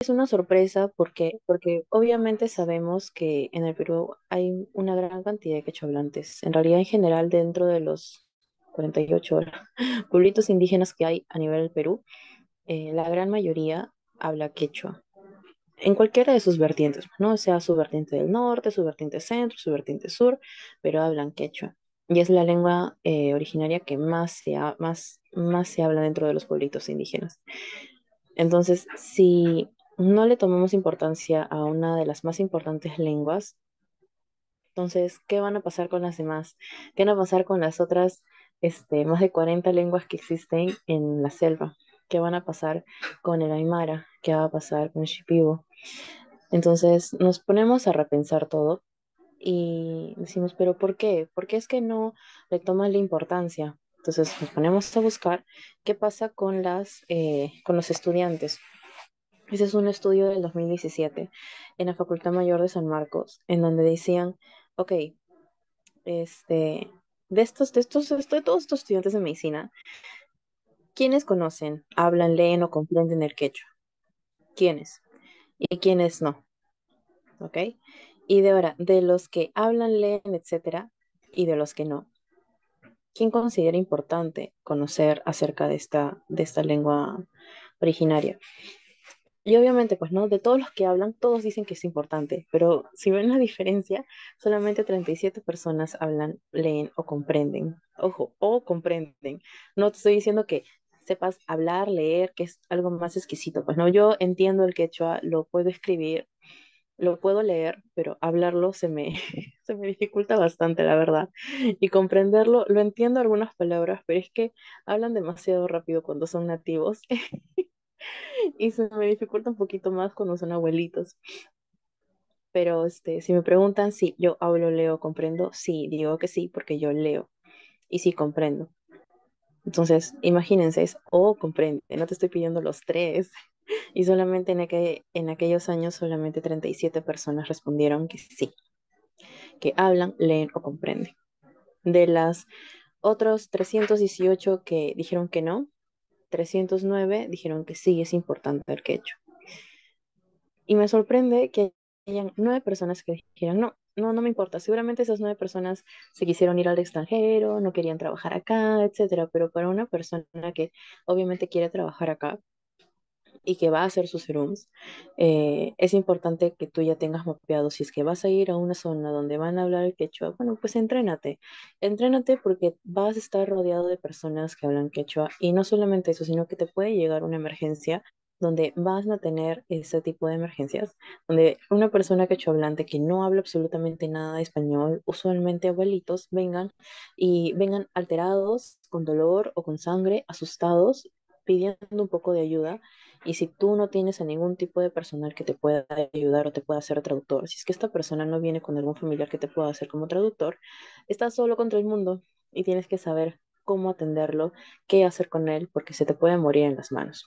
es una sorpresa porque obviamente sabemos que en el Perú hay una gran cantidad de quechohablantes. En realidad, en general, dentro de los 48 pueblitos indígenas que hay a nivel del Perú, la gran mayoría habla quechua, en cualquiera de sus vertientes, ¿no? Sea su vertiente del norte, su vertiente centro, su vertiente sur, pero hablan quechua. Y es la lengua originaria que más se habla dentro de los pueblitos indígenas. Entonces, si no le tomamos importancia a una de las más importantes lenguas, entonces, ¿qué van a pasar con las demás? ¿Qué van a pasar con las otras, más de 40 lenguas que existen en la selva? ¿Qué van a pasar con el Aymara? ¿Qué va a pasar con el Shipibo? Entonces, nos ponemos a repensar todo y decimos, ¿pero por qué? ¿Por qué es que no le toman la importancia? Entonces, nos ponemos a buscar qué pasa con los estudiantes. Ese es un estudio del 2017 en la Facultad Mayor de San Marcos, en donde decían, ok, este, de todos estos estudiantes de medicina, ¿quiénes conocen, hablan, leen o comprenden el quechua? ¿Quiénes? ¿Y quiénes no? ¿Ok? Y de ahora, de los que hablan, leen, etcétera, y de los que no, ¿quién considera importante conocer acerca de esta lengua originaria? Y obviamente, pues no, de todos los que hablan, todos dicen que es importante, pero si ven la diferencia, solamente 37 personas hablan, leen o comprenden. Ojo, o comprenden. No te estoy diciendo que sepas hablar, leer, que es algo más exquisito. Pues no, yo entiendo el quechua, lo puedo escribir, lo puedo leer, pero hablarlo se me dificulta bastante, la verdad. Y comprenderlo, lo entiendo algunas palabras, pero es que hablan demasiado rápido cuando son nativos y se me dificulta un poquito más cuando son abuelitos. Pero si me preguntan si yo hablo, leo, comprendo, sí, digo que sí, porque yo leo y sí comprendo. Entonces, imagínense, es o comprende, no te estoy pidiendo los tres. Y solamente en aquellos años, solamente 37 personas respondieron que sí, que hablan, leen o comprenden. De las otros 318 que dijeron que no, 309 dijeron que sí, es importante el quechua. Y me sorprende que hayan 9 personas que dijeran, no me importa. Seguramente esas 9 personas se quisieron ir al extranjero, no querían trabajar acá, etcétera. Pero para una persona que obviamente quiere trabajar acá y que va a hacer sus serums, es importante que tú ya tengas mapeado. Si es que vas a ir a una zona donde van a hablar el quechua, bueno, pues entrénate. Entrénate porque vas a estar rodeado de personas que hablan quechua. Y no solamente eso, sino que te puede llegar una emergencia donde vas a tener ese tipo de emergencias, donde una persona quechohablante que no habla absolutamente nada de español, usualmente abuelitos, vengan alterados, con dolor o con sangre, asustados, pidiendo un poco de ayuda. Y si tú no tienes a ningún tipo de personal que te pueda ayudar o te pueda hacer traductor, si es que esta persona no viene con algún familiar que te pueda hacer como traductor, estás solo contra el mundo y tienes que saber cómo atenderlo, qué hacer con él, porque se te puede morir en las manos.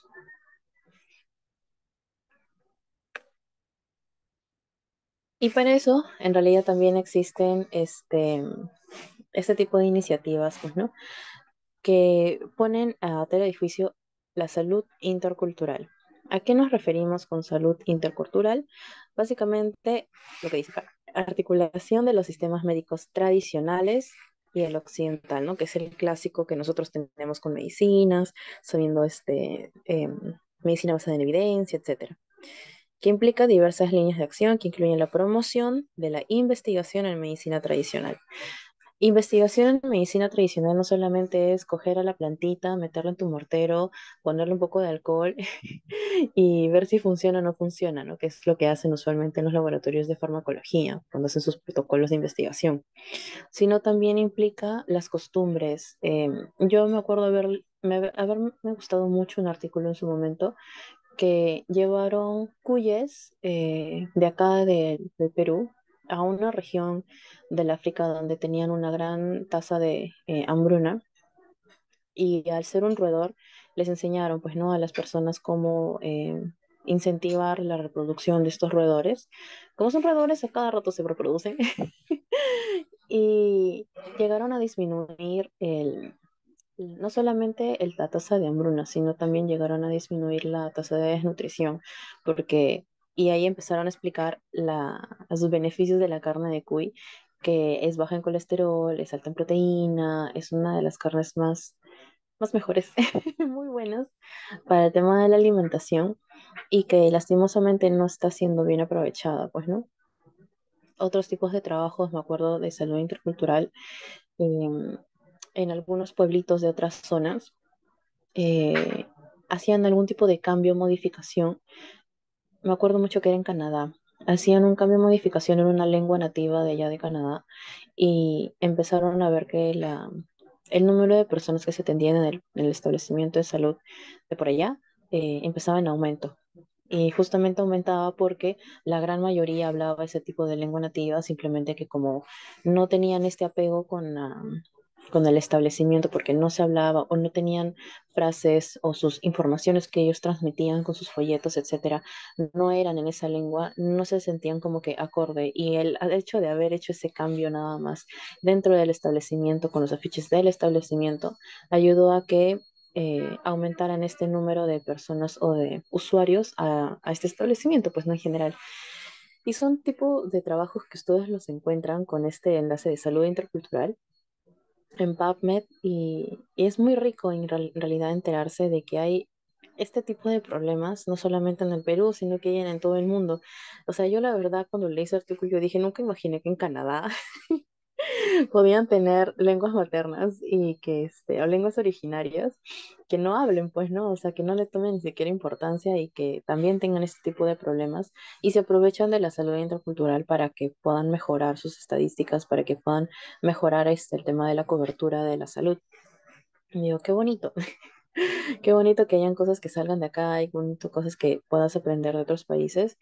Y para eso, en realidad también existen este tipo de iniciativas, pues, ¿no? Que ponen a tela de juicio la salud intercultural. ¿A qué nos referimos con salud intercultural? Básicamente, lo que dice acá, articulación de los sistemas médicos tradicionales y el occidental, ¿no? Que es el clásico que nosotros tenemos con medicinas, sabiendo medicina basada en evidencia, etcétera, que implica diversas líneas de acción que incluyen la promoción de la investigación en medicina tradicional. Investigación en medicina tradicional no solamente es coger a la plantita, meterla en tu mortero, ponerle un poco de alcohol y ver si funciona o no funciona, ¿no? Que es lo que hacen usualmente en los laboratorios de farmacología cuando hacen sus protocolos de investigación. Sino también implica las costumbres. Yo me acuerdo haberme gustado mucho un artículo en su momento que llevaron cuyes de acá del Perú a una región del África donde tenían una gran tasa de hambruna y al ser un roedor les enseñaron pues no a las personas cómo incentivar la reproducción de estos roedores. Como son roedores a cada rato se reproducen y llegaron a disminuir no solamente la tasa de hambruna, sino también llegaron a disminuir la tasa de desnutrición, porque, y ahí empezaron a explicar los beneficios de la carne de cuy, que es baja en colesterol, es alta en proteína, es una de las carnes más mejores, muy buenas para el tema de la alimentación y que lastimosamente no está siendo bien aprovechada, pues, ¿no? Otros tipos de trabajos, me acuerdo de salud intercultural, em, en algunos pueblitos de otras zonas eh, hacían algún tipo de cambio o modificación. Me acuerdo mucho que era en Canadá. Hacían un cambio o modificación en una lengua nativa de allá de Canadá y empezaron a ver que el número de personas que se atendían en el establecimiento de salud de por allá empezaba en aumento. Y justamente aumentaba porque la gran mayoría hablaba ese tipo de lengua nativa, simplemente que como no tenían este apego con el establecimiento, porque no se hablaba o no tenían frases o sus informaciones que ellos transmitían con sus folletos, etcétera, no eran en esa lengua, no se sentían como que acorde. Y el hecho de haber hecho ese cambio nada más dentro del establecimiento, con los afiches del establecimiento, ayudó a que aumentaran este número de personas o de usuarios a este establecimiento, pues no en general. Y son tipo de trabajos que ustedes los encuentran con este enlace de salud intercultural en PubMed y es muy rico en realidad enterarse de que hay este tipo de problemas, no solamente en el Perú, sino que hay en todo el mundo. O sea, yo la verdad cuando leí ese artículo yo dije, nunca imaginé que en Canadá podían tener lenguas maternas y que, o lenguas originarias que no hablen, pues, ¿no? O sea, que no le tomen ni siquiera importancia y que también tengan este tipo de problemas y se aprovechan de la salud intercultural para que puedan mejorar sus estadísticas, para que puedan mejorar el tema de la cobertura de la salud. Y digo, qué bonito, qué bonito que hayan cosas que salgan de acá, hay bonito cosas que puedas aprender de otros países.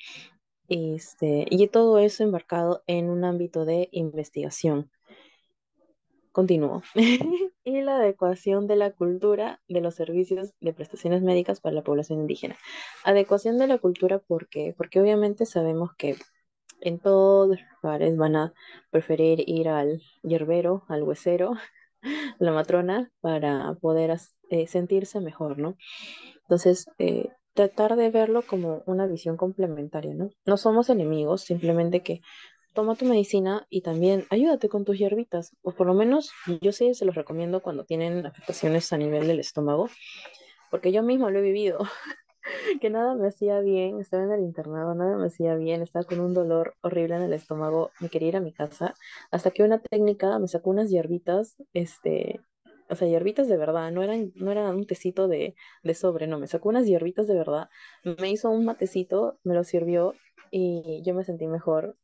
Y todo eso embarcado en un ámbito de investigación. Continúo. Y la adecuación de la cultura de los servicios de prestaciones médicas para la población indígena. Adecuación de la cultura, ¿por qué? Porque obviamente sabemos que en todos los lugares van a preferir ir al hierbero, al huesero, a la matrona, para poder sentirse mejor, ¿no? Entonces, tratar de verlo como una visión complementaria, ¿no? No somos enemigos, simplemente que toma tu medicina y también ayúdate con tus hierbitas. O por lo menos yo sí se los recomiendo cuando tienen afectaciones a nivel del estómago, porque yo mismo lo he vivido, que nada me hacía bien, estaba en el internado, nada me hacía bien, estaba con un dolor horrible en el estómago, me quería ir a mi casa, hasta que una técnica me sacó unas hierbitas, o sea, hierbitas de verdad, no eran un tecito de sobre, no, me sacó unas hierbitas de verdad, me hizo un matecito, me lo sirvió y yo me sentí mejor.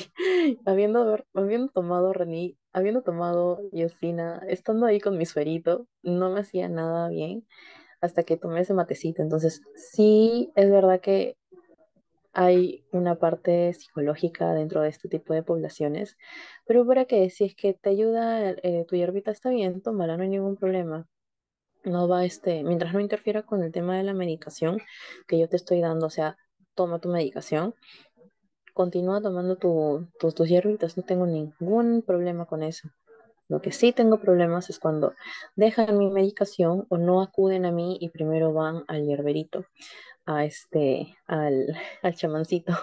Habiendo tomado Rení, habiendo tomado Yosina, estando ahí con mi suerito, no me hacía nada bien hasta que tomé ese matecito. Entonces, sí, es verdad que hay una parte psicológica dentro de este tipo de poblaciones, pero para que si es que te ayuda, tu hierbita está bien, tómala, no hay ningún problema. No va, mientras no interfiera con el tema de la medicación que yo te estoy dando, o sea, toma tu medicación, continúa tomando tus hierbitas, no tengo ningún problema con eso. Lo que sí tengo problemas es cuando dejan mi medicación o no acuden a mí y primero van al hierberito, al chamancito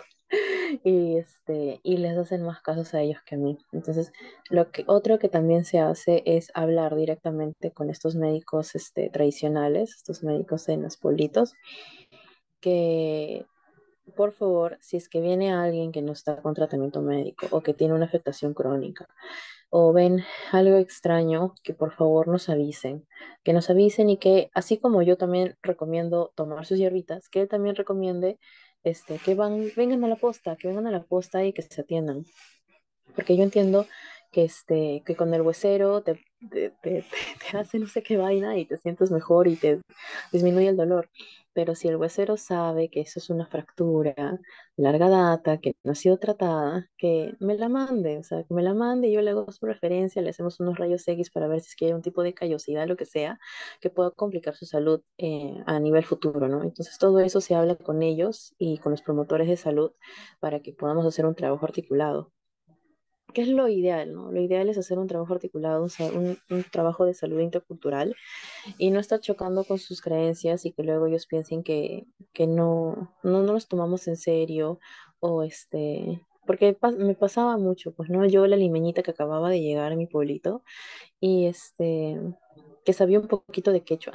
y les hacen más casos a ellos que a mí. Entonces, otro que también se hace es hablar directamente con estos médicos tradicionales, estos médicos en los pueblitos, que por favor, si es que viene alguien que no está con tratamiento médico o que tiene una afectación crónica o ven algo extraño, que por favor nos avisen y que así como yo también recomiendo tomar sus hierbitas, que él también recomiende que vengan a la posta, que vengan a la posta y que se atiendan. Porque yo entiendo que con el huesero te hace no sé qué vaina y te sientes mejor y te disminuye el dolor. Pero si el huesero sabe que eso es una fractura de larga data, que no ha sido tratada, que me la mande, o sea, que me la mande y yo le hago su referencia, le hacemos unos rayos X para ver si es que hay un tipo de callosidad, lo que sea, que pueda complicar su salud a nivel futuro, ¿no? Entonces todo eso se habla con ellos y con los promotores de salud para que podamos hacer un trabajo articulado. que es lo ideal, ¿no? Lo ideal es hacer un trabajo articulado, o sea, un trabajo de salud intercultural y no estar chocando con sus creencias y que luego ellos piensen que no los tomamos en serio o porque me pasaba mucho, pues, ¿no? Yo la limeñita que acababa de llegar a mi pueblito y que sabía un poquito de quechua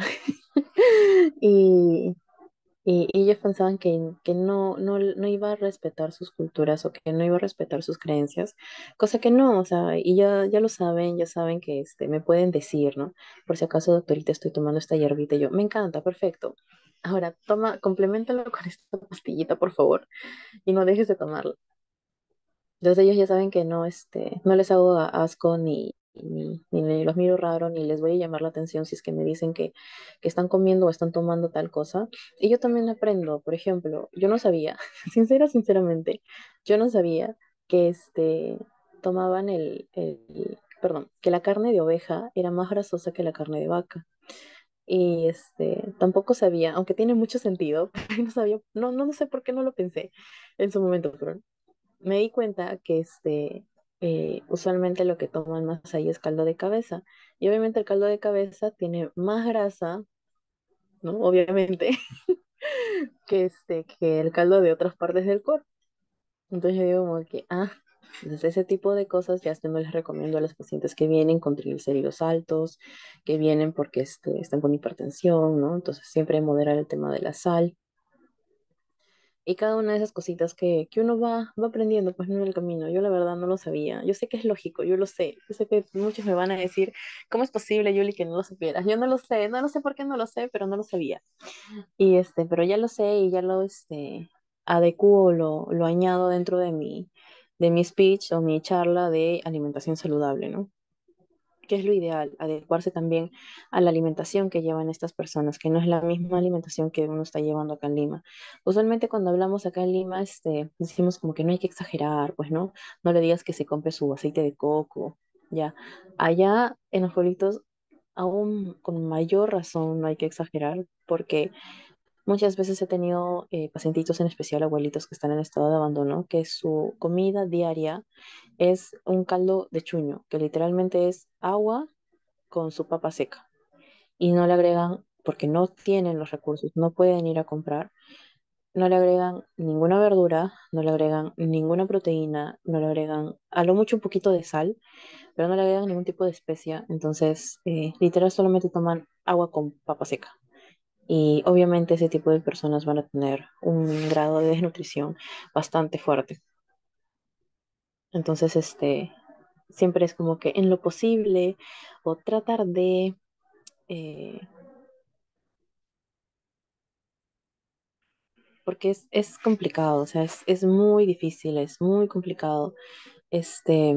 y, y ellos pensaban que no iba a respetar sus culturas o que no iba a respetar sus creencias, cosa que no, o sea, y ya lo saben, ya saben que me pueden decir, ¿no? Por si acaso, doctorita, estoy tomando esta hierbita y yo, me encanta, perfecto. Ahora, toma, complementalo con esta pastillita, por favor, y no dejes de tomarla. Entonces ellos ya saben que no les hago asco ni los miro raro, ni les voy a llamar la atención si es que me dicen que están comiendo o están tomando tal cosa. Y yo también aprendo, por ejemplo, yo no sabía, sinceramente, yo no sabía que tomaban perdón, que la carne de oveja era más grasosa que la carne de vaca. Y tampoco sabía, aunque tiene mucho sentido, no sabía, no sé por qué no lo pensé en su momento, pero me di cuenta que usualmente lo que toman más ahí es caldo de cabeza. Y obviamente el caldo de cabeza tiene más grasa, ¿no? Obviamente, que el caldo de otras partes del cuerpo. Entonces yo digo como que, entonces ese tipo de cosas ya no les recomiendo a los pacientes que vienen con triglicéridos altos, que vienen porque están con hipertensión, ¿no? Entonces siempre moderar el tema de la sal. Y cada una de esas cositas que uno va aprendiendo, pues no en el camino. Yo la verdad no lo sabía. Yo sé que es lógico, yo lo sé. Yo sé que muchos me van a decir, ¿cómo es posible, Yuli, que no lo supieras? Yo no lo sé por qué no lo sé, pero no lo sabía. Y pero ya lo sé y ya adecuo, lo añado dentro de mi speech o mi charla de alimentación saludable, ¿no? Que es lo ideal, adecuarse también a la alimentación que llevan estas personas, que no es la misma alimentación que uno está llevando acá en Lima. Usualmente cuando hablamos acá en Lima, decimos como que no hay que exagerar, pues no, no le digas que se compre su aceite de coco, ya. Allá en los pueblitos, aún con mayor razón no hay que exagerar, porque muchas veces he tenido pacientitos, en especial abuelitos que están en estado de abandono, que su comida diaria es un caldo de chuño, que literalmente es agua con su papa seca y no le agregan, porque no tienen los recursos, no pueden ir a comprar, no le agregan ninguna verdura, no le agregan ninguna proteína, no le agregan a lo mucho un poquito de sal, pero no le agregan ningún tipo de especia, entonces literal solamente toman agua con papa seca. Y obviamente ese tipo de personas van a tener un grado de desnutrición bastante fuerte. Entonces, siempre es como que en lo posible o tratar de eh, porque es complicado, o sea, es muy difícil, es muy complicado este,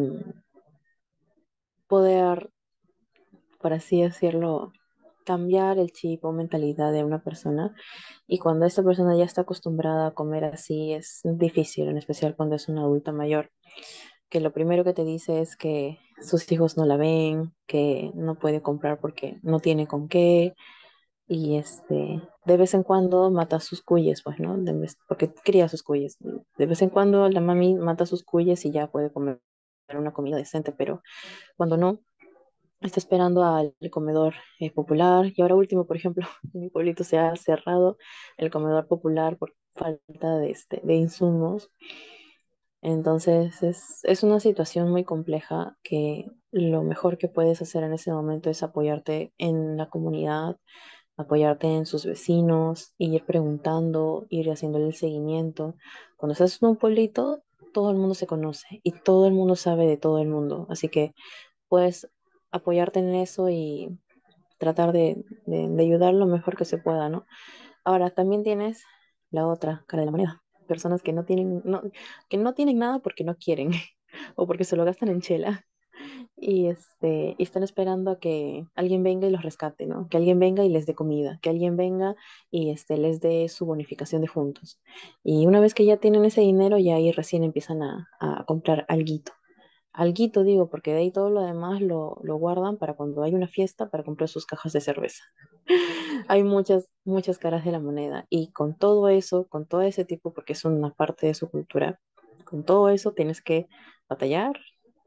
poder, por así decirlo, cambiar el chip o mentalidad de una persona. Y cuando esta persona ya está acostumbrada a comer así, es difícil, en especial cuando es una adulta mayor, que lo primero que te dice es que sus hijos no la ven, que no puede comprar porque no tiene con qué, y de vez en cuando mata sus cuyes, pues, ¿no? Porque cría sus cuyes. De vez en cuando la mami mata sus cuyes y ya puede comer una comida decente, pero cuando no, está esperando al comedor popular. Y ahora último, por ejemplo, en mi pueblito se ha cerrado el comedor popular por falta de insumos. Entonces es una situación muy compleja que lo mejor que puedes hacer en ese momento es apoyarte en la comunidad, apoyarte en sus vecinos, ir preguntando, ir haciéndole el seguimiento. Cuando estás en un pueblito, todo el mundo se conoce y todo el mundo sabe de todo el mundo, así que puedes apoyarte en eso y tratar de ayudar lo mejor que se pueda, ¿no? Ahora, también tienes la otra cara de la moneda, personas que no tienen nada porque no quieren o porque se lo gastan en chela y están esperando a que alguien venga y los rescate, ¿no? Que alguien venga y les dé comida, que alguien venga y les dé su bonificación de juntos. Y una vez que ya tienen ese dinero, ya ahí recién empiezan a comprar alguito. Alguito digo, porque de ahí todo lo demás lo guardan para cuando hay una fiesta para comprar sus cajas de cerveza. Hay muchas caras de la moneda y con todo eso, con todo ese tipo, porque es una parte de su cultura, con todo eso tienes que batallar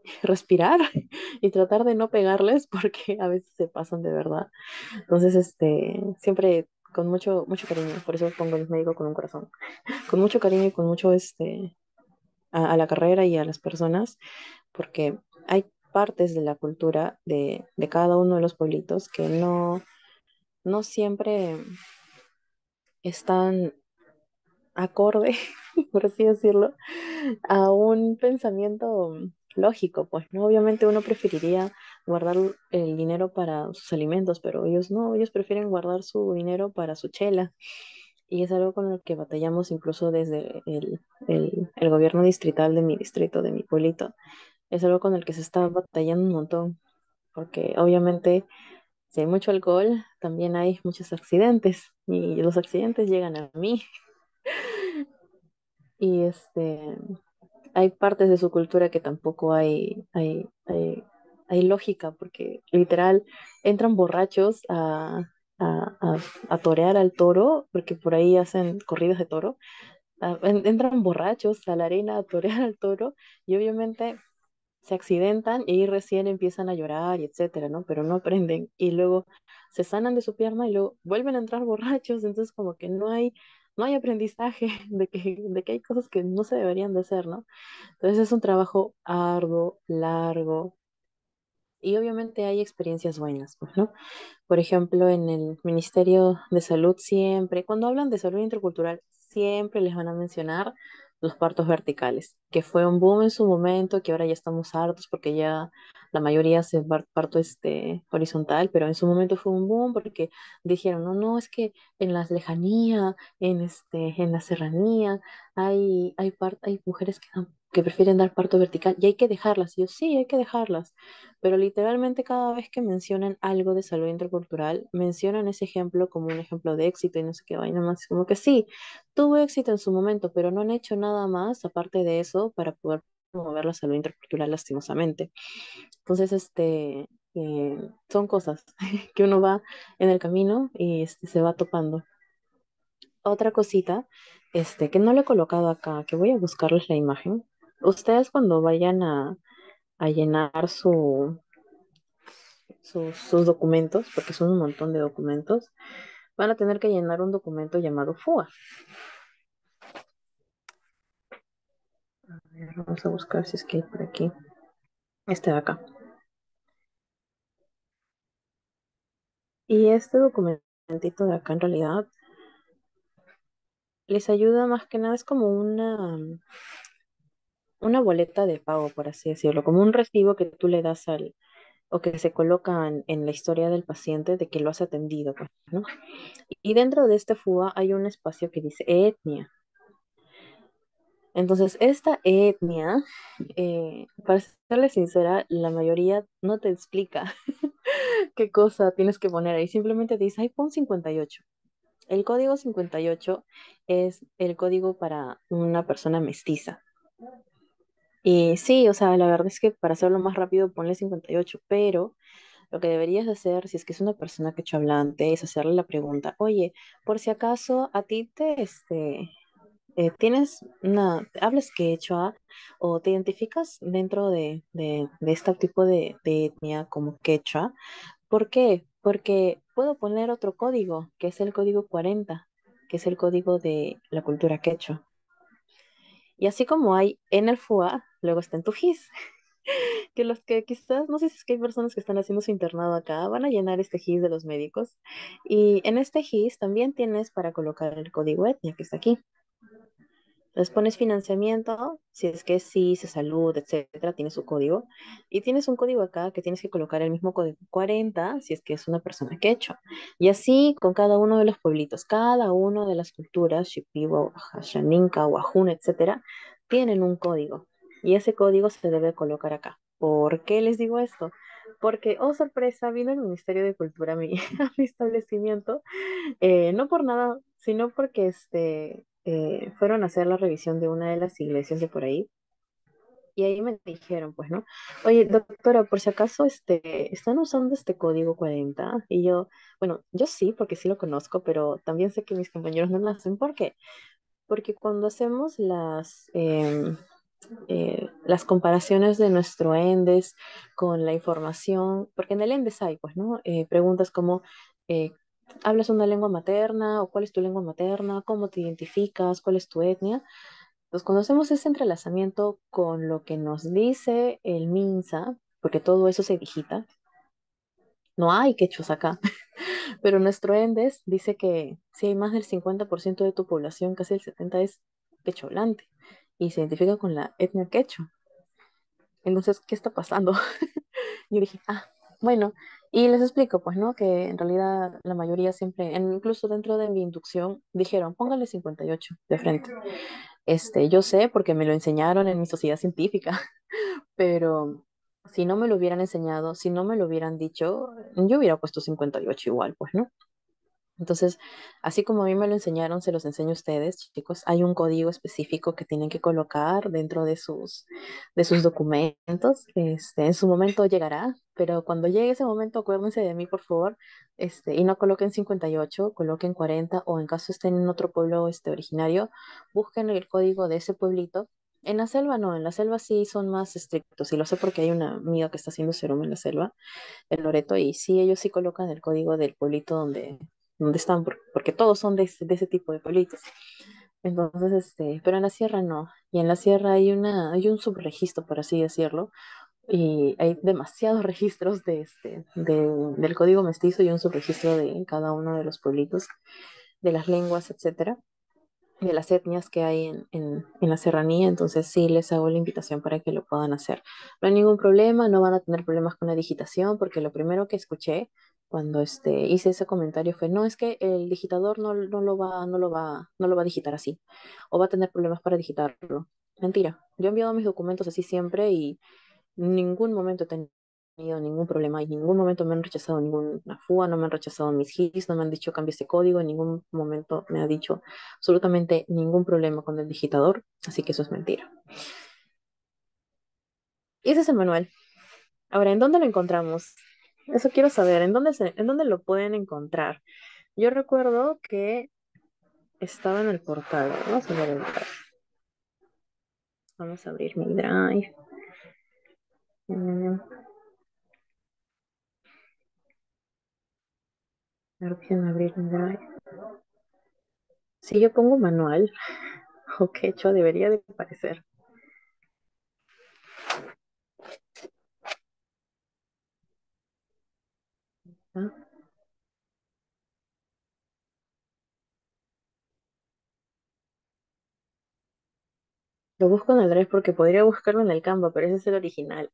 respirar y tratar de no pegarles porque a veces se pasan de verdad. Entonces, siempre con mucho, mucho cariño, por eso pongo el médico con un corazón, con mucho cariño y con mucho, a la carrera y a las personas, porque hay partes de la cultura de cada uno de los pueblitos que no siempre están acorde, por así decirlo, a un pensamiento lógico, pues, ¿no? Obviamente uno preferiría guardar el dinero para sus alimentos, pero ellos no, ellos prefieren guardar su dinero para su chela. Y es algo con lo que batallamos incluso desde el gobierno distrital de mi distrito, de mi pueblito. Es algo con el que se está batallando un montón, porque obviamente si hay mucho alcohol, también hay muchos accidentes y los accidentes llegan a mí. Y hay partes de su cultura que tampoco hay lógica, porque literal entran borrachos a torear al toro, porque por ahí hacen corridas de toro. Entran borrachos a la arena a torear al toro y obviamente se accidentan y ahí recién empiezan a llorar y etcétera, ¿no? Pero no aprenden y luego se sanan de su pierna y luego vuelven a entrar borrachos, entonces como que no hay aprendizaje de que hay cosas que no se deberían de hacer, ¿no? Entonces es un trabajo arduo, largo y obviamente hay experiencias buenas, pues, ¿no? Por ejemplo, en el Ministerio de Salud siempre, cuando hablan de salud intercultural, siempre les van a mencionar los partos verticales, que fue un boom en su momento, que ahora ya estamos hartos porque ya la mayoría hace parto horizontal, pero en su momento fue un boom porque dijeron, no, no, es que en las lejanías, en la serranía, hay mujeres que prefieren dar parto vertical y hay que dejarlas. Y yo, sí, hay que dejarlas, pero literalmente cada vez que mencionan algo de salud intercultural, mencionan ese ejemplo como un ejemplo de éxito y no sé qué vaina más. Como que sí, tuvo éxito en su momento, pero no han hecho nada más aparte de eso para poder promover la salud intercultural lastimosamente. Entonces, son cosas que uno va en el camino y se va topando. Otra cosita, que no lo he colocado acá, que voy a buscarles la imagen. Ustedes cuando vayan a llenar sus documentos, porque son un montón de documentos, van a tener que llenar un documento llamado FUA. A ver, vamos a buscar si es que hay por aquí. Este de acá. Y este documentito de acá en realidad les ayuda más que nada, es como una boleta de pago, por así decirlo, como un recibo que tú le das o que se coloca en la historia del paciente de que lo has atendido, pues, ¿no? Y dentro de este FUA hay un espacio que dice etnia. Entonces, esta etnia, para serle sincera, la mayoría no te explica qué cosa tienes que poner ahí. Simplemente dice, ahí pon 58. El código 58 es el código para una persona mestiza. Y sí, o sea, la verdad es que para hacerlo más rápido ponle 58, pero lo que deberías hacer, si es que es una persona quechohablante, es hacerle la pregunta, oye, por si acaso a ti hablas quechua o te identificas dentro de este tipo de etnia como quechua. ¿Por qué? Porque puedo poner otro código, que es el código 40, que es el código de la cultura quechua. Y así como hay en el FUA, luego está en tu GIS, que los que quizás, no sé si es que hay personas que están haciendo su internado acá, van a llenar este GIS de los médicos. Y en este GIS también tienes para colocar el código etnia que está aquí. Entonces pones financiamiento, si es que sí, se salud, etcétera, tiene su código. Y tienes un código acá que tienes que colocar el mismo código 40 si es que es una persona quechua. Y así con cada uno de los pueblitos, cada una de las culturas, Shipibo, Xaninca, Wajún, etcétera, tienen un código. Y ese código se debe colocar acá. ¿Por qué les digo esto? Porque, oh sorpresa, vino el Ministerio de Cultura a mi, a mi establecimiento, no por nada, sino porque fueron a hacer la revisión de una de las iglesias de por ahí. Y ahí me dijeron, pues, ¿no? Oye, doctora, por si acaso están usando este código 40. Y yo, bueno, yo sí, porque sí lo conozco, pero también sé que mis compañeros no lo hacen. ¿Por qué? Porque cuando hacemos las comparaciones de nuestro ENDES con la información, porque en el ENDES hay, pues, ¿no? Preguntas como, eh, ¿hablas una lengua materna o cuál es tu lengua materna? ¿Cómo te identificas? ¿Cuál es tu etnia? Entonces, cuando hacemos ese entrelazamiento con lo que nos dice el MINSA, porque todo eso se digita, no hay quechos acá, pero nuestro ENDES dice que si hay más del 50% de tu población, casi el 70% es quechohablante y se identifica con la etnia quechua. Entonces, ¿qué está pasando? Yo dije, bueno, y les explico, pues, ¿no? Que en realidad la mayoría siempre, incluso dentro de mi inducción, dijeron, póngale 58 de frente. Yo sé porque me lo enseñaron en mi sociedad científica, pero si no me lo hubieran enseñado, si no me lo hubieran dicho, yo hubiera puesto 58 igual, pues, ¿no? Entonces, así como a mí me lo enseñaron, se los enseño a ustedes, chicos. Hay un código específico que tienen que colocar dentro de sus documentos. En su momento llegará, pero cuando llegue ese momento, acuérdense de mí, por favor. Y no coloquen 58, coloquen 40, o en caso estén en otro pueblo originario, busquen el código de ese pueblito. En la selva no, en la selva sí son más estrictos, y lo sé porque hay una amiga que está haciendo serum en la selva en Loreto, y sí, ellos sí colocan el código del pueblito donde están, porque todos son de ese tipo de pueblitos. Entonces, pero en la sierra no. Y en la sierra hay un subregistro, por así decirlo, y hay demasiados registros del código mestizo y un subregistro de cada uno de los pueblitos, de las lenguas, etcétera, de las etnias que hay en la serranía. Entonces sí les hago la invitación para que lo puedan hacer. No hay ningún problema, no van a tener problemas con la digitación, porque lo primero que escuché cuando hice ese comentario fue, no, es que el digitador no lo va a digitar así, o va a tener problemas para digitarlo. Mentira, yo he enviado mis documentos así siempre y en ningún momento he tenido ningún problema, y en ningún momento me han rechazado ninguna FUA, no me han rechazado mis GIS, no me han dicho cambie este código, en ningún momento me ha dicho absolutamente ningún problema con el digitador, así que eso es mentira. Y ese es el manual. Ahora, ¿en dónde lo encontramos? Eso quiero saber, ¿en dónde lo pueden encontrar? Yo recuerdo que estaba en el portal. Vamos a ver el drive. Vamos a abrir mi drive. Mm, Déjenme abrir mi drive. Si yo pongo manual, o quechua, debería de aparecer. ¿Ah? Lo busco en el Drive porque podría buscarlo en el Canva, pero ese es el original.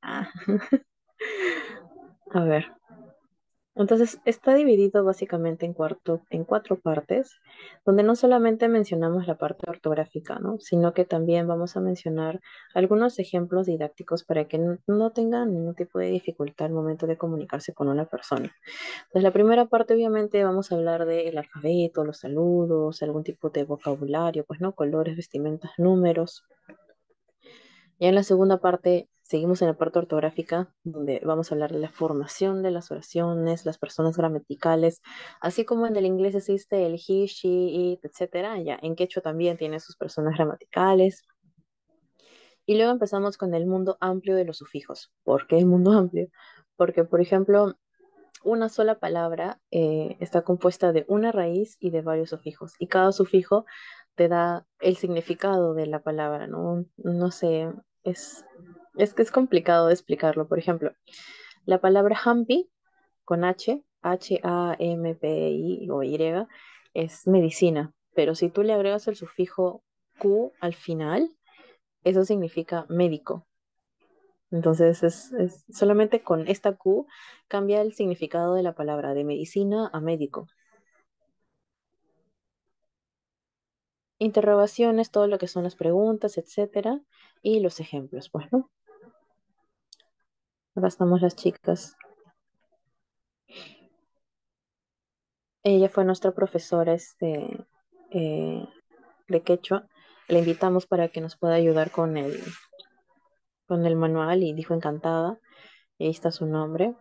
A ver. Entonces está dividido básicamente en cuatro partes, donde no solamente mencionamos la parte ortográfica, ¿no? Sino que también vamos a mencionar algunos ejemplos didácticos para que no tengan ningún tipo de dificultad al momento de comunicarse con una persona. Entonces, la primera parte, obviamente, vamos a hablar del alfabeto, los saludos, algún tipo de vocabulario, pues, ¿no? Colores, vestimentas, números. Ya en la segunda parte, seguimos en la parte ortográfica, donde vamos a hablar de la formación de las oraciones, las personas gramaticales, así como en el inglés existe el he, she, it, etcétera. Ya en quechua también tiene sus personas gramaticales. Y luego empezamos con el mundo amplio de los sufijos. ¿Por qué el mundo amplio? Porque, por ejemplo, una sola palabra está compuesta de una raíz y de varios sufijos, y cada sufijo te da el significado de la palabra, ¿no? No sé, es, es que es complicado de explicarlo. Por ejemplo, la palabra hampi con H, Hampi o Y, es medicina, pero si tú le agregas el sufijo Q al final, eso significa médico. Entonces, solamente con esta Q cambia el significado de la palabra de medicina a médico. Interrogaciones, todo lo que son las preguntas, etcétera, y los ejemplos, pues, ¿no? Acá estamos las chicas. Ella fue nuestra profesora eh, de quechua. Le invitamos para que nos pueda ayudar con el manual y dijo encantada. Y ahí está su nombre.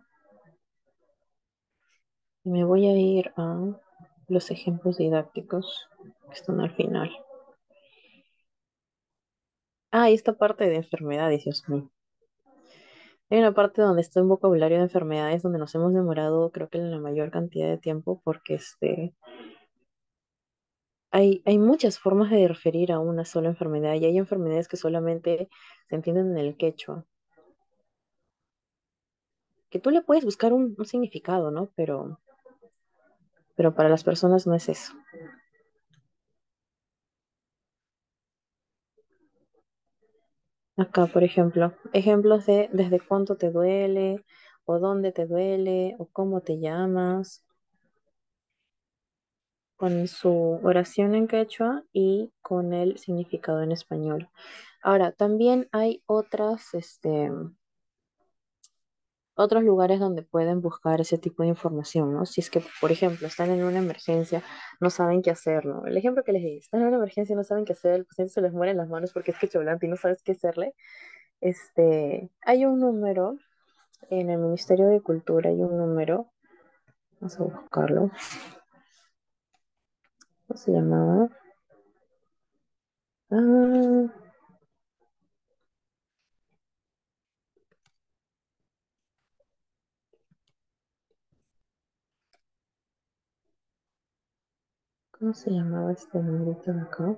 Y me voy a ir a los ejemplos didácticos que están al final. Ah, y esta parte de enfermedades, Dios mío. Hay una parte donde está un vocabulario de enfermedades donde nos hemos demorado, creo que en la mayor cantidad de tiempo, porque hay muchas formas de referir a una sola enfermedad y hay enfermedades que solamente se entienden en el quechua, que tú le puedes buscar un significado, ¿no? Pero para las personas no es eso. Acá, por ejemplo, ejemplos de desde cuánto te duele, o dónde te duele, o cómo te llamas, con su oración en quechua y con el significado en español. Ahora, también hay otros lugares donde pueden buscar ese tipo de información, ¿no? Si es que, por ejemplo, están en una emergencia, no saben qué hacer, ¿no? El ejemplo que les di, están en una emergencia, no saben qué hacer, el paciente se les mueren las manos porque es quechohablante y no sabes qué hacerle. Hay un número en el Ministerio de Cultura, hay un número, vamos a buscarlo, ¿cómo se llamaba? Ah, ¿cómo se llamaba este numerito de acá?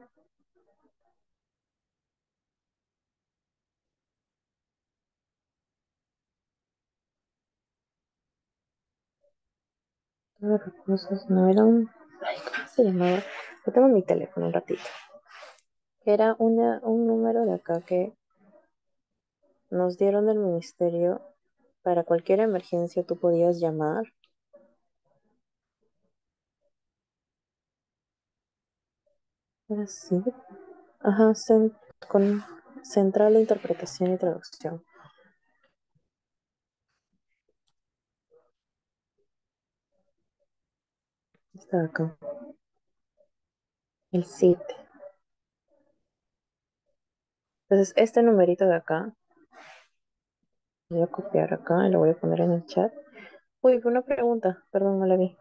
Todos los recursos, no era un, ay, ¿cómo se llamaba? Lo tengo en mi teléfono un ratito. Era un número de acá que nos dieron del ministerio para cualquier emergencia tú podías llamar. Era así. Ajá, con Central de Interpretación y Traducción. Está acá. El CIT. Entonces, este numerito de acá, voy a copiar acá y lo voy a poner en el chat. Uy, fue una pregunta, perdón, no la vi.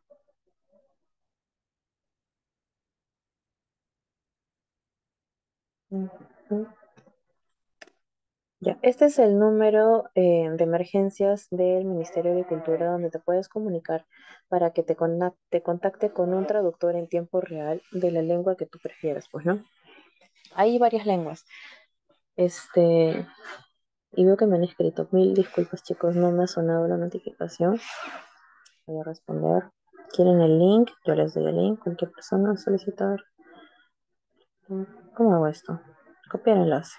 Ujú. Ya, este es el número de emergencias del Ministerio de Cultura donde te puedes comunicar para que te contacte con un traductor en tiempo real de la lengua que tú prefieras, pues, ¿no? Hay varias lenguas. Este, y veo que me han escrito. Mil disculpas, chicos, no me ha sonado la notificación. Voy a responder. ¿Quieren el link? Yo les doy el link. Cualquier persona solicitar. ¿Cómo hago esto? Copiar enlace.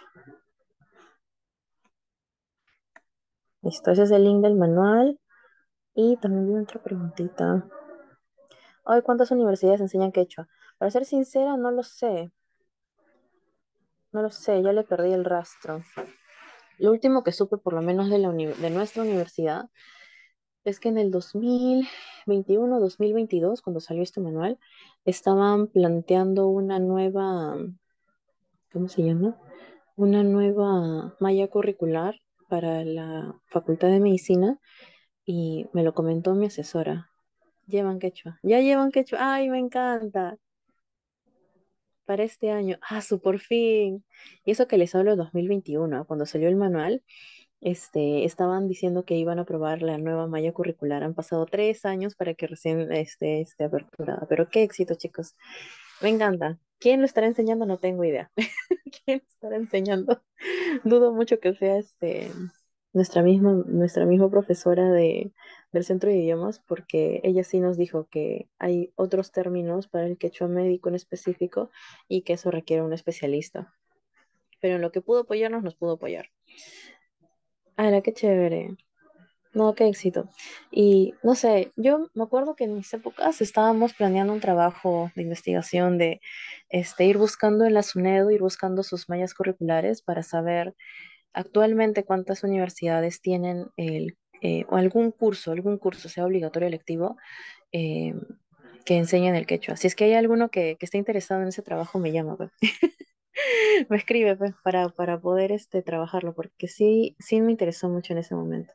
Listo, ese es el link del manual. Y también vi otra preguntita. Ay, ¿cuántas universidades enseñan quechua? Para ser sincera, no lo sé. No lo sé, ya le perdí el rastro. Lo último que supe, por lo menos de nuestra universidad, es que en el 2021, 2022, cuando salió este manual, estaban planteando una nueva, ¿cómo se llama? Una nueva malla curricular para la Facultad de Medicina y me lo comentó mi asesora. Llevan quechua. Ya llevan quechua. Ay, me encanta. Para este año. Ah, su por fin. Y eso que les hablo de 2021, cuando salió el manual, estaban diciendo que iban a aprobar la nueva malla curricular. Han pasado 3 años para que recién esté aperturada. Pero qué éxito, chicos. Me encanta. ¿Quién lo estará enseñando? No tengo idea. ¿Quién lo estará enseñando? Dudo mucho que sea nuestra misma profesora del centro de idiomas, porque ella sí nos dijo que hay otros términos para el quechua médico en específico y que eso requiere un especialista. Pero en lo que pudo apoyarnos, nos pudo apoyar. ¡Hala, qué chévere! No, qué éxito. Y no sé, yo me acuerdo que en mis épocas estábamos planeando un trabajo de investigación de ir buscando en la SUNEDU, ir buscando sus mallas curriculares para saber actualmente cuántas universidades tienen o algún curso, sea obligatorio o electivo, eh, que enseñen el quechua. Si es que hay alguno que esté interesado en ese trabajo, me llama, pues. Me escribe, pues, para poder trabajarlo, porque sí, sí me interesó mucho en ese momento.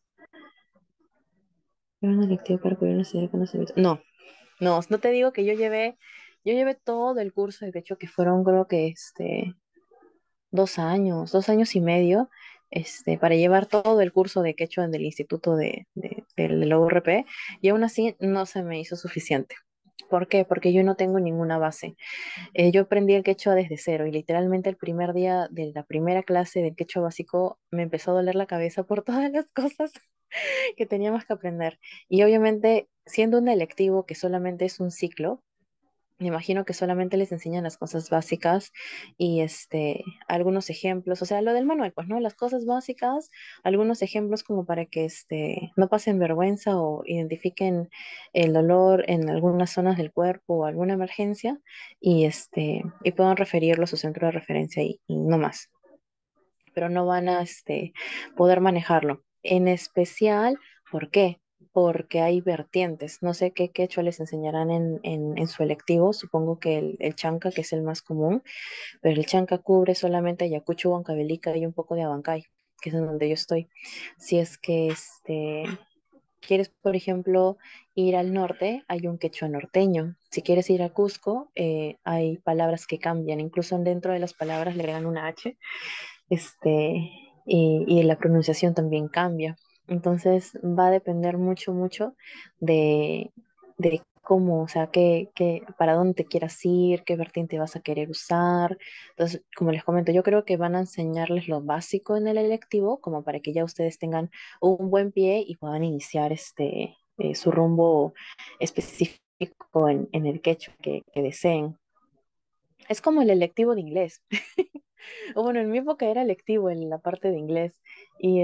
Era una electiva para cubrir una serie de conocimientos. No, no, no te digo que yo llevé todo el curso, de hecho que fueron creo que 2 años y medio, para llevar todo el curso de quechua del instituto de la URP, y aún así no se me hizo suficiente. ¿Por qué? Porque yo no tengo ninguna base. Yo aprendí el quechua desde cero y literalmente el primer día de la primera clase del quechua básico me empezó a doler la cabeza por todas las cosas que teníamos que aprender. Y obviamente, siendo un electivo que solamente es un ciclo, me imagino que solamente les enseñan las cosas básicas y algunos ejemplos, o sea, lo del manual, pues, ¿no? Las cosas básicas, algunos ejemplos como para que no pasen vergüenza o identifiquen el dolor en algunas zonas del cuerpo o alguna emergencia y puedan referirlo a su centro de referencia y no más, pero no van a poder manejarlo. En especial, ¿por qué? Porque hay vertientes. No sé qué quechua les enseñarán en su electivo. Supongo que el chanca, que es el más común, pero el chanca cubre solamente Ayacucho, Huancavelica y un poco de Abancay, que es en donde yo estoy. Si es que quieres, por ejemplo, ir al norte, hay un quechua norteño. Si quieres ir a Cusco, hay palabras que cambian. Incluso dentro de las palabras le agregan una H este, y la pronunciación también cambia. Entonces va a depender mucho, mucho de cómo, o sea, para dónde te quieras ir, qué vertiente vas a querer usar. Entonces, como les comento, yo creo que van a enseñarles lo básico en el electivo, como para que ya ustedes tengan un buen pie y puedan iniciar su rumbo específico en el quechua que deseen. Es como el electivo de inglés. O bueno, en mi época era electivo en la parte de inglés y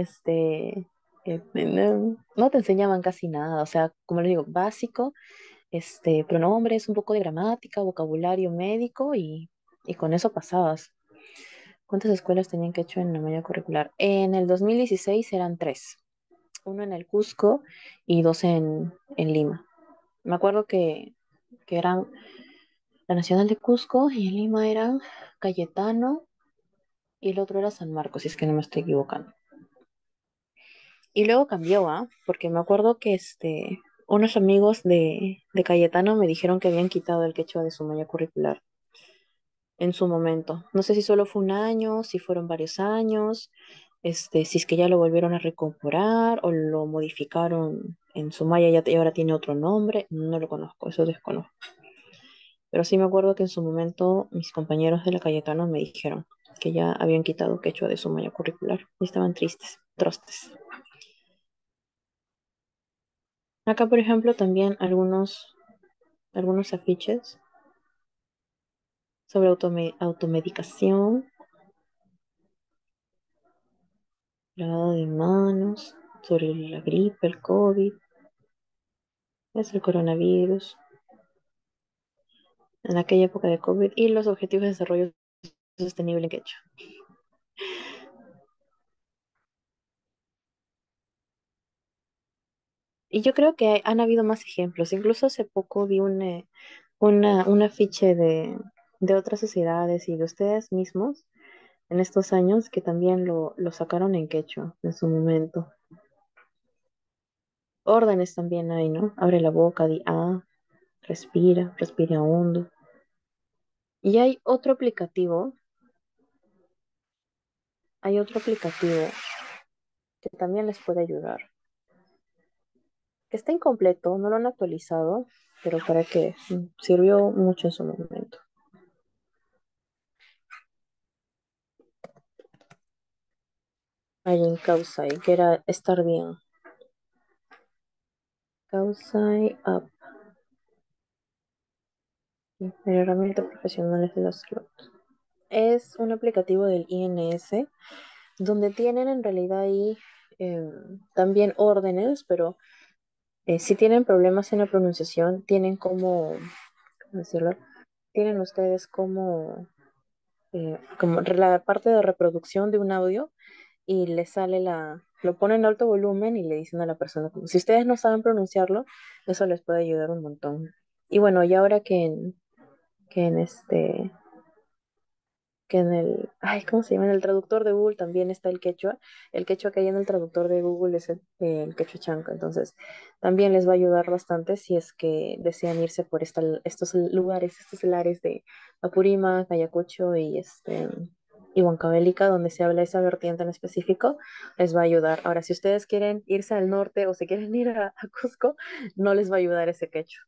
no te enseñaban casi nada, o sea, como les digo, básico, pronombres, un poco de gramática, vocabulario médico y con eso pasabas. ¿Cuántas escuelas tenían que hecho en la malla curricular? En el 2016 eran tres, uno en el Cusco y dos en Lima. Me acuerdo que eran la Nacional de Cusco y en Lima eran Cayetano y el otro era San Marcos, si es que no me estoy equivocando. Y luego cambió, ¿ah? Porque me acuerdo que unos amigos de Cayetano me dijeron que habían quitado el quechua de su malla curricular en su momento. No sé si solo fue un año, si fueron varios años, si es que ya lo volvieron a reincorporar o lo modificaron en su malla y ahora tiene otro nombre. No lo conozco, eso desconozco. Pero sí me acuerdo que en su momento mis compañeros de la Cayetano me dijeron que ya habían quitado quechua de su malla curricular y estaban tristes, trostes. Acá, por ejemplo, también algunos afiches sobre automedicación, lavado de manos, sobre la gripe, el COVID, es el coronavirus, en aquella época de COVID y los objetivos de desarrollo sostenible que he hecho. Y yo creo que han habido más ejemplos. Incluso hace poco vi un afiche de otras sociedades y de ustedes mismos en estos años que también lo sacaron en quechua en su momento. Órdenes también hay, ¿no? Abre la boca, di A, respira, respira hondo. Y hay otro aplicativo que también les puede ayudar, que está incompleto, no lo han actualizado, pero para que sirvió mucho en su momento. Ahí en Causai, que era estar bien. Causai App, herramientas profesionales de la salud. Es un aplicativo del INS donde tienen en realidad ahí también órdenes, pero si tienen problemas en la pronunciación, tienen ¿cómo decirlo? Tienen ustedes como la parte de reproducción de un audio y le sale lo ponen en alto volumen y le dicen a la persona, como si ustedes no saben pronunciarlo, eso les puede ayudar un montón. Y bueno, y ahora que en este, que en el, ay, ¿cómo se llama? En el traductor de Google también está el quechua que hay en el traductor de Google es el quechua chanca, entonces también les va a ayudar bastante si es que desean irse por estos lugares, estos lares de Apurímac, Ayacucho y y Huancavelica, donde se habla esa vertiente en específico, les va a ayudar. Ahora, si ustedes quieren irse al norte o se quieren ir a Cusco, no les va a ayudar ese quechua.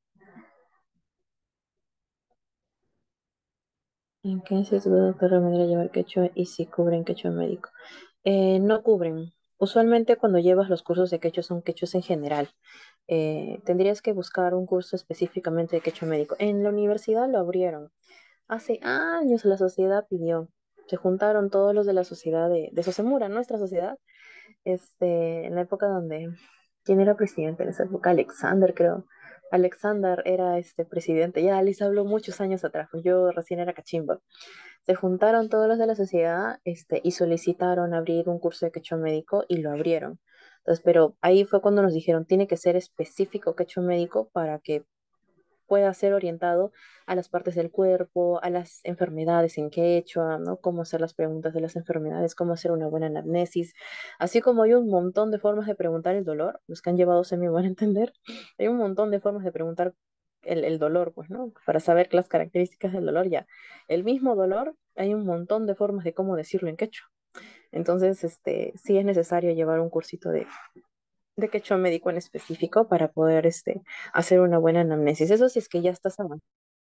¿En qué instituto te recomendaría llevar quechua y si cubren quechua médico? No cubren. Usualmente cuando llevas los cursos de quechua son quechuas en general. Tendrías que buscar un curso específicamente de quechua médico. En la universidad lo abrieron. Hace años la sociedad pidió. Se juntaron todos los de la sociedad de Sosemura, nuestra sociedad, en la época donde, ¿quién era presidente en esa época? Alexander, creo. Alexander era presidente, ya les hablo muchos años atrás, pues yo recién era cachimba. Se juntaron todos los de la sociedad, y solicitaron abrir un curso de quechua médico y lo abrieron. Entonces, pero ahí fue cuando nos dijeron, tiene que ser específico quechua médico para que pueda ser orientado a las partes del cuerpo, a las enfermedades en quechua, ¿no? Cómo hacer las preguntas de las enfermedades, cómo hacer una buena anamnesis, así como hay un montón de formas de preguntar el dolor, los que han llevado se me van a entender, hay un montón de formas de preguntar el dolor, pues, ¿no? Para saber las características del dolor ya. El mismo dolor, hay un montón de formas de cómo decirlo en quechua. Entonces, sí es necesario llevar un cursito de quechua médico en específico para poder hacer una buena anamnesis. Eso sí es que ya estás avanzando.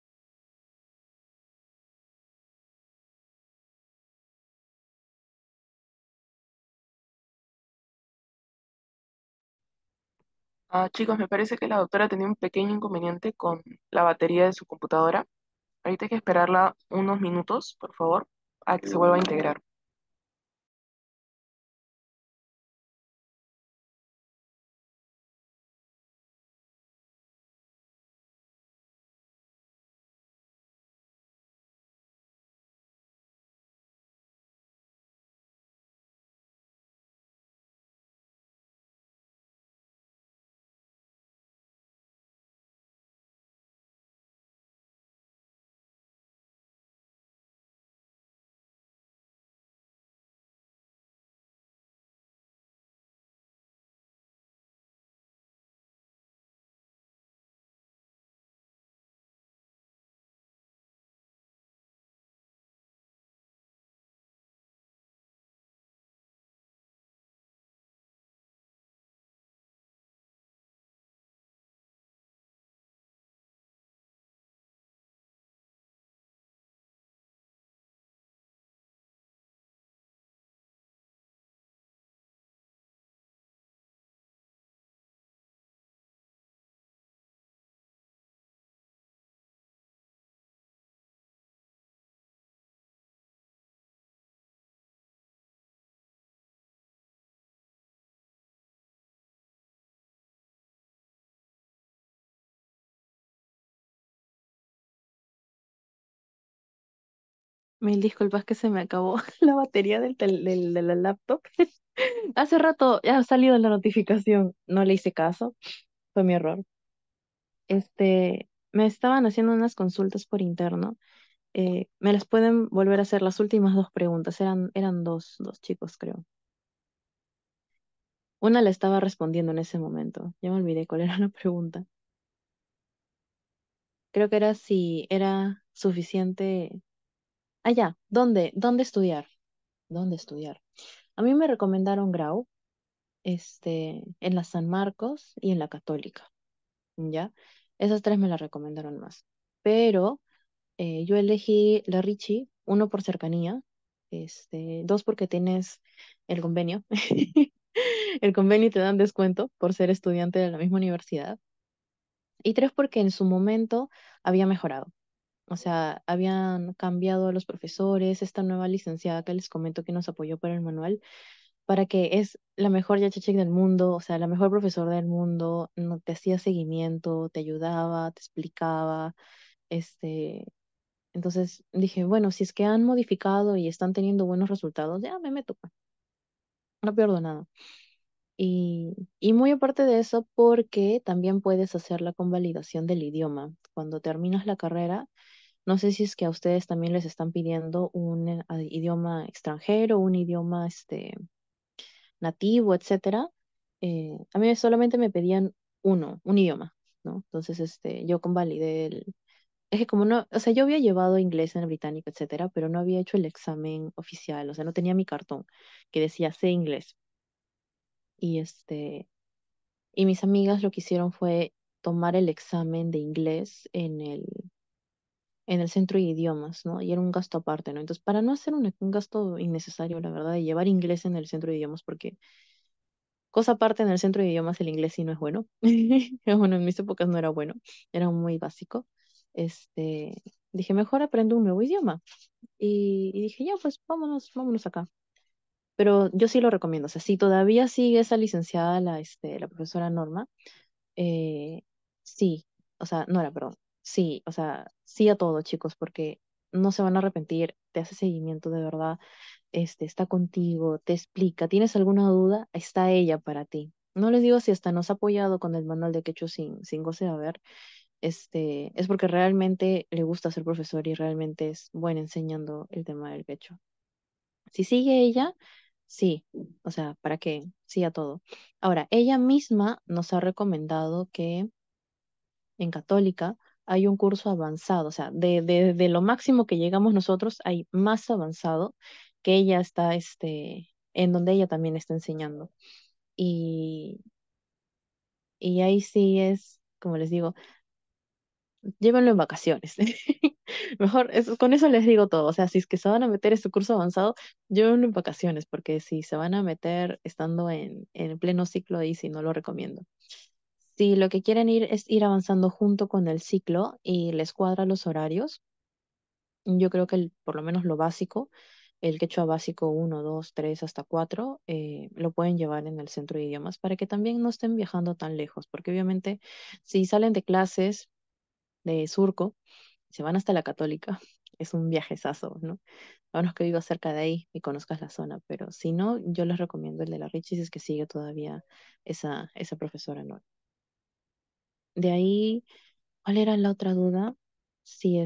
Chicos, me parece que la doctora tenía un pequeño inconveniente con la batería de su computadora. Ahorita hay que esperarla unos minutos, por favor, a que se vuelva a integrar. Mil disculpas que se me acabó la batería de la laptop. Hace rato ya ha salido la notificación. No le hice caso. Fue mi error. Me estaban haciendo unas consultas por interno. Me las pueden volver a hacer las últimas dos preguntas. Eran dos chicos, creo. Una la estaba respondiendo en ese momento. Ya me olvidé cuál era la pregunta. Creo que era si era suficiente. Ah, ya. ¿Dónde estudiar? ¿Dónde estudiar? A mí me recomendaron Grau, en la San Marcos y en la Católica, ¿ya? Esas tres me las recomendaron más. Pero yo elegí la Richie, uno por cercanía, dos porque tienes el convenio. El convenio y te dan descuento por ser estudiante de la misma universidad. Y tres porque en su momento había mejorado. O sea, habían cambiado a los profesores, esta nueva licenciada que les comento que nos apoyó para el manual, para que es la mejor Yachachic del mundo, o sea, la mejor profesora del mundo, no, te hacía seguimiento, te ayudaba, te explicaba, este, entonces dije, bueno, si es que han modificado y están teniendo buenos resultados, ya me meto, pues, no pierdo nada. Y muy aparte de eso, porque también puedes hacer la convalidación del idioma. Cuando terminas la carrera, no sé si es que a ustedes también les están pidiendo un idioma extranjero, un idioma nativo, etcétera. A mí solamente me pedían un idioma, ¿no? Entonces, yo convalidé Es que como no, o sea, yo había llevado inglés en el británico, etcétera, pero no había hecho el examen oficial, o sea, no tenía mi cartón que decía sé inglés. Y y mis amigas lo que hicieron fue tomar el examen de inglés en el centro de idiomas, ¿no? Y era un gasto aparte, ¿no? Entonces, para no hacer un gasto innecesario, la verdad, de llevar inglés en el centro de idiomas, porque cosa aparte en el centro de idiomas el inglés sí no es bueno. Bueno, en mis épocas no era bueno, era muy básico. Este, dije, mejor aprendo un nuevo idioma. Y dije, ya, pues vámonos, vámonos acá. Pero yo sí lo recomiendo. O sea, si todavía sigue esa licenciada, la profesora Norma, eh, sí, o sea, Nora, perdón. Sí, o sea, sí a todo, chicos, porque no se van a arrepentir, te hace seguimiento de verdad, está contigo, te explica. ¿Tienes alguna duda? Está ella para ti. No les digo si hasta nos ha apoyado con el manual de quechua sin goce de haber, es porque realmente le gusta ser profesor y realmente es buena enseñando el tema del quechua. Si sigue ella, sí, o sea, ¿para qué? Sí a todo. Ahora, ella misma nos ha recomendado que en Católica hay un curso avanzado, o sea, de lo máximo que llegamos nosotros, hay más avanzado que ella está, en donde ella también está enseñando. Y, y ahí sí es, como les digo, llévenlo en vacaciones. Mejor, con eso les digo todo. O sea, si es que se van a meter este curso avanzado, llévenlo en vacaciones, porque si se van a meter estando en pleno ciclo, ahí sí no lo recomiendo. Si lo que quieren ir es ir avanzando junto con el ciclo y les cuadra los horarios, yo creo que por lo menos lo básico, el quechua básico uno 2 3 hasta 4 lo pueden llevar en el centro de idiomas para que también no estén viajando tan lejos, porque obviamente si salen de clases de Surco, se van hasta la Católica, es un viajezazo, ¿no? A menos que vivas cerca de ahí y conozcas la zona, pero si no, yo les recomiendo el de la Richie si es que sigue todavía esa profesora, ¿no? De ahí, ¿cuál era la otra duda? Si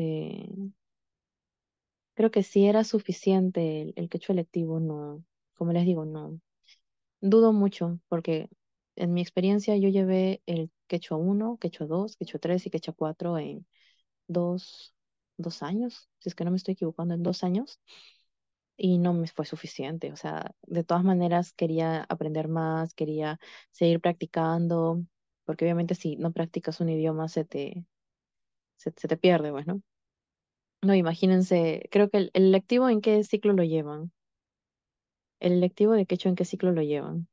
creo que si era suficiente el quechua electivo, no, como les digo, no. Dudo mucho, porque en mi experiencia yo llevé el quechua uno quechua 2 quechua 3 y quechua 4 en dos, 2 años, si es que no me estoy equivocando, en 2 años, y no me fue suficiente. O sea, de todas maneras quería aprender más, quería seguir practicando, porque obviamente si no practicas un idioma se te pierde, pues, ¿no? No, imagínense, creo que el lectivo en qué ciclo lo llevan. El lectivo de quechua en qué ciclo lo llevan.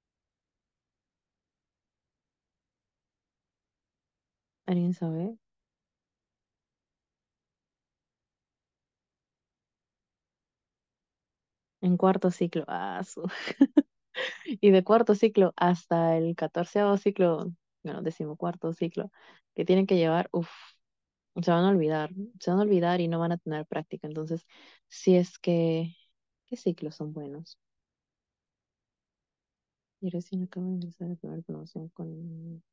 ¿Alguien sabe? En cuarto ciclo. Ah, y de cuarto ciclo hasta el 14.º ciclo, bueno, 14.º ciclo, que tienen que llevar, uff, se van a olvidar, se van a olvidar y no van a tener práctica. Entonces, si es que, ¿qué ciclos son buenos? Y recién acabo de ingresar a la primera promoción con...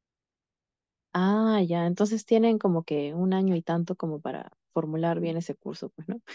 Ah, ya, entonces tienen como que un año y tanto como para formular bien ese curso, pues, ¿no?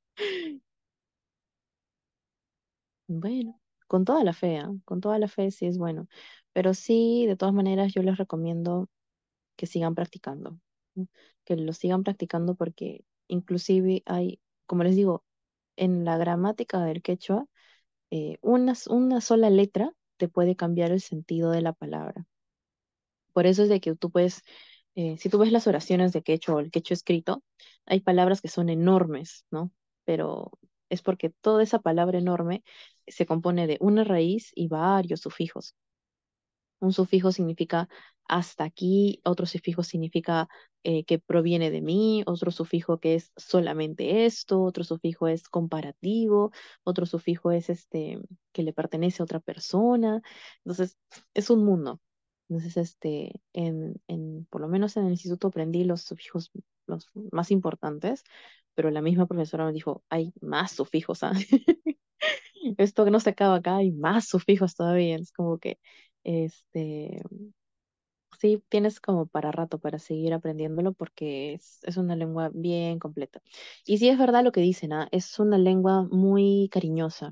Bueno, con toda la fe, ¿ah? Con toda la fe sí es bueno. Pero sí, de todas maneras, yo les recomiendo que sigan practicando, ¿no? Que lo sigan practicando porque inclusive hay, como les digo, en la gramática del quechua, una sola letra te puede cambiar el sentido de la palabra. Por eso es de que tú puedes, si tú ves las oraciones de quechua o el quechua escrito, hay palabras que son enormes, ¿no? Pero es porque toda esa palabra enorme se compone de una raíz y varios sufijos. Un sufijo significa hasta aquí, otro sufijo significa que proviene de mí, otro sufijo que es solamente esto, otro sufijo es comparativo, otro sufijo es que le pertenece a otra persona. Entonces, es un mundo. Entonces, por lo menos en el instituto aprendí los sufijos los más importantes, pero la misma profesora me dijo, hay más sufijos, ¿ah? Esto que no se acaba acá, hay más sufijos todavía. Es como que, este, sí, tienes como para rato para seguir aprendiéndolo porque es una lengua bien completa. Y sí es verdad lo que dicen, ¿ah? Es una lengua muy cariñosa,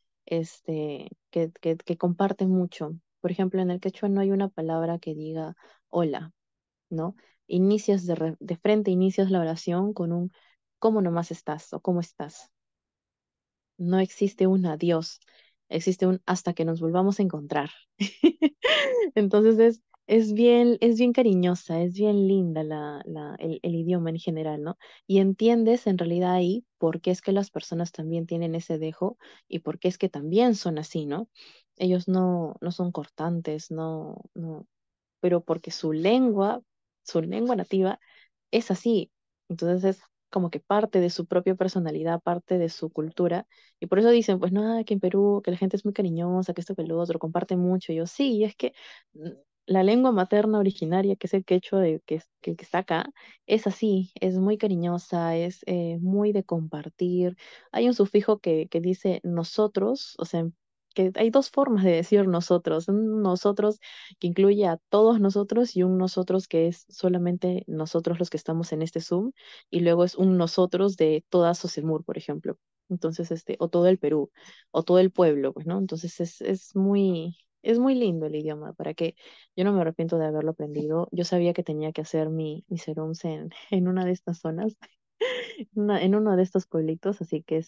que comparte mucho. Por ejemplo, en el quechua no hay una palabra que diga hola, ¿no? inicias de frente, inicias la oración con un ¿cómo nomás estás? O ¿cómo estás? No existe un adiós, existe un hasta que nos volvamos a encontrar. Entonces es bien cariñosa, es bien linda el idioma en general, ¿no? Y entiendes en realidad ahí por qué es que las personas también tienen ese dejo y por qué es que también son así, ¿no? Ellos no son cortantes, no, pero porque su lengua nativa es así. Entonces es como que parte de su propia personalidad, parte de su cultura. Y por eso dicen, pues no, que en Perú, que la gente es muy cariñosa, que esto, que lo otro, comparte mucho. Y yo, sí, y es que mm, la lengua materna originaria, que es el quechua que está acá, es así, es muy cariñosa, es muy de compartir. Hay un sufijo que dice nosotros, o sea, que hay dos formas de decir nosotros. Un nosotros que incluye a todos nosotros y un nosotros que es solamente nosotros los que estamos en este Zoom y luego es un nosotros de toda Sosemur, por ejemplo. Entonces, o todo el Perú, o todo el pueblo, pues, ¿no? Entonces es muy lindo el idioma, para que yo no me arrepiento de haberlo aprendido. Yo sabía que tenía que hacer mis serums en una de estas zonas, en uno de estos pueblitos, así que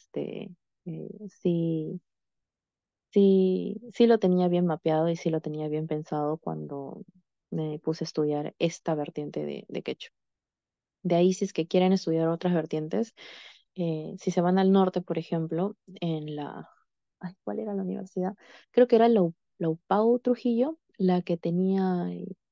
sí, sí lo tenía bien mapeado y sí lo tenía bien pensado cuando me puse a estudiar esta vertiente de quechua. De ahí, si es que quieren estudiar otras vertientes, si se van al norte, por ejemplo, ay, ¿cuál era la universidad? Creo que era la UPAU Trujillo, la que tenía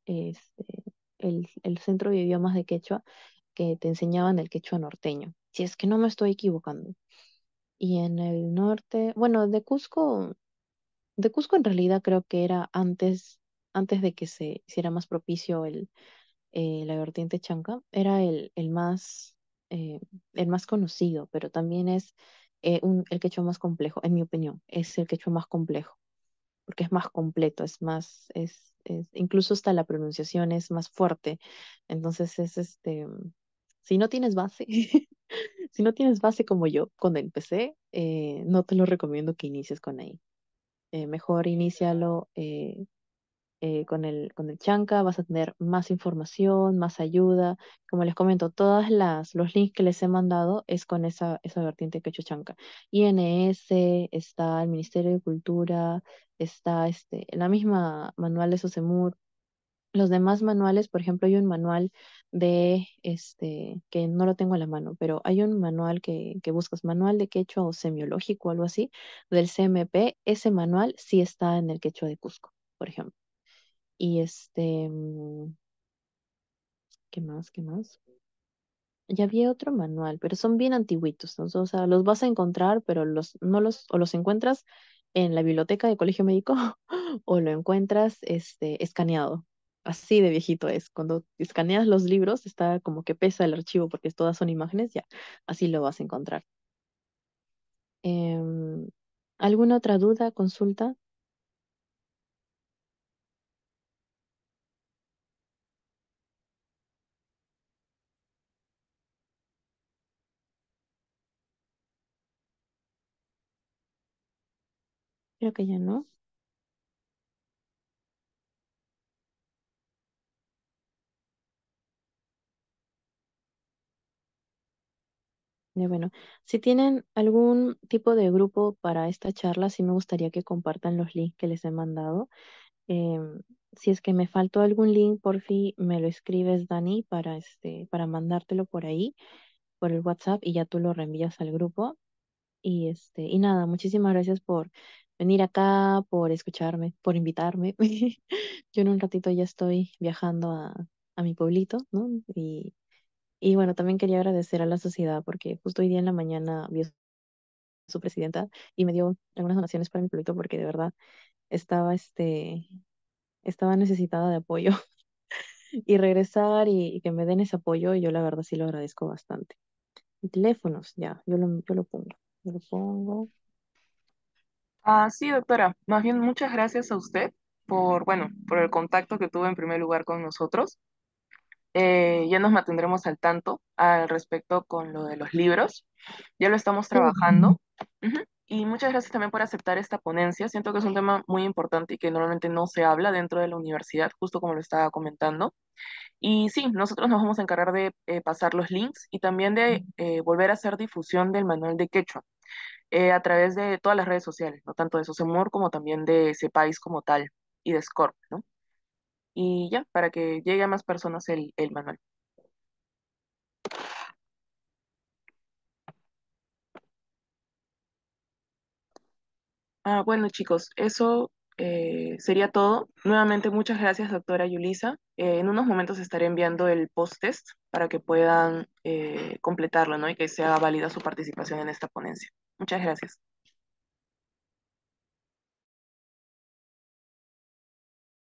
el centro de idiomas de quechua, que te enseñaban el quechua norteño, si es que no me estoy equivocando. Y en el norte, bueno, de Cusco en realidad creo que era antes de que se hiciera más propicio la vertiente chanca, era eh, el más conocido, pero también es el quechua más complejo, en mi opinión, es el quechua más complejo, porque es más completo, incluso hasta la pronunciación es más fuerte. Entonces si no tienes base, si no tienes base como yo cuando empecé, no te lo recomiendo que inicies con ahí. Mejor inícialo con el Chanca, vas a tener más información, más ayuda. Como les comento, los links que les he mandado es con esa vertiente quechua Chanca. INS, está el Ministerio de Cultura, está la misma manual de Sosemur. Los demás manuales, por ejemplo, hay un manual que no lo tengo a la mano, pero hay un manual que buscas, manual de quechua o semiológico o algo así, del CMP. Ese manual sí está en el quechua de Cusco, por ejemplo. Y ¿qué más? ¿Qué más? Ya había otro manual, pero son bien antiguitos, ¿no? O sea, los vas a encontrar, pero o los encuentras en la biblioteca de colegio médico o lo encuentras escaneado. Así de viejito es. Cuando escaneas los libros, está como que pesa el archivo porque todas son imágenes, ya, así lo vas a encontrar. Em, ¿Alguna otra duda, consulta? Creo que ya no. Bueno, si tienen algún tipo de grupo para esta charla, sí me gustaría que compartan los links que les he mandado. Em, si es que me faltó algún link, por fin me lo escribes, Dani, para mandártelo por ahí, por el WhatsApp, y ya tú lo reenvías al grupo. Y nada, muchísimas gracias por venir acá, por escucharme, por invitarme. Yo en un ratito ya estoy viajando a mi pueblito, ¿no? Y bueno, también quería agradecer a la sociedad porque justo hoy día en la mañana vi a su presidenta y me dio algunas donaciones para mi pueblito porque de verdad estaba, estaba necesitada de apoyo y regresar y que me den ese apoyo, yo la verdad sí lo agradezco bastante. Y teléfonos, ya, yo lo pongo. Yo lo pongo. Ah, sí, doctora. Más bien, muchas gracias a usted por, bueno, por el contacto que tuvo en primer lugar con nosotros. Ya nos mantendremos al tanto al respecto con lo de los libros. Ya lo estamos Sí. trabajando. Ujú. Y muchas gracias también por aceptar esta ponencia. Siento que es un tema muy importante y que normalmente no se habla dentro de la universidad, justo como lo estaba comentando. Y sí, nosotros nos vamos a encargar de pasar los links y también de volver a hacer difusión del manual de quechua a través de todas las redes sociales, no tanto de Sosemor como también de Cepais como tal y de Scorp, ¿no? Y ya, para que llegue a más personas el manual. Ah, bueno, chicos, eso sería todo. Nuevamente, muchas gracias, doctora Yulisa. En unos momentos estaré enviando el post-test para que puedan completarlo, ¿no? Y que sea válida su participación en esta ponencia. Muchas gracias.